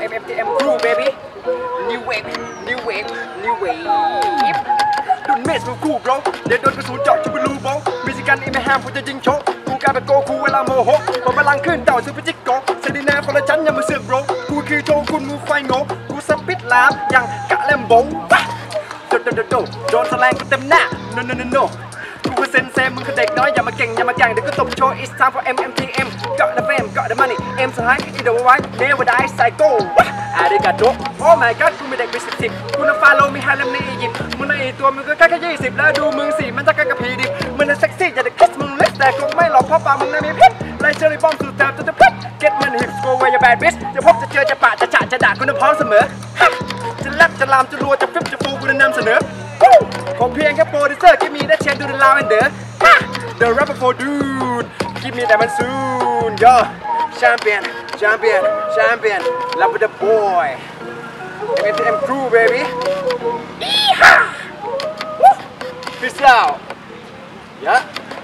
MMTM crew baby new wave new wave new waveดุนเมสกูบล็อกเดี๋ยวโดนกระสุนเจาะจะไปรูบล็อกมีสิกันอีไม่ห้ามกูจะยิงโชกกูกลายเป็นโกคูเวลาโมโหผมพลังขึ้นเต่าซูเปอร์จิกโกเซดินาคนละชั้นยังมาเสือกโบรกูคือโจคุณมือไฟโง่กูสปิดลามยังกะเล่มโบโดนแสลงกูเต็มหน้า no กูคือเซนเซมึงคือเด็กน้อยอย่ามาเก่งอย่ามาแกล้งเดี๋ยวกูตบโชว์ it's time for MMTM got the fame got the money เอ็มสหายอีเดอร์ไว้ never die psycho อาริกาโด oh my god กูมีเด็กมี10กูน่าฟาโลมีไฮเลมในอียิปต์มึงในตัวมึงก็แค่20แล้วดูมึงสิมันจะกันกับผีดิบมึงน่ะเซ็กซี่อย่าได้คิสมึงเล็กแต่คงไม่หลอกเพราะปากมึงน่ะมีพิษไล่เชอรี่บอมสู่แถบจะพิษ get money hip go where your bad bitch จะพบจะเจอจะปะจะฉะจะด่ากูน่ะพร้อมเสมอจะแลบจะลามจะรัวจะฟิปจะฟูกูน่ะนำเสนอผมเพียงแค่โปรดิวเซอร์ที่มีได้เชนดูในลาวแอนเดอร์ The rapper for dude give me that man soon yo champion love with the boy MTM crew baby peace out yeah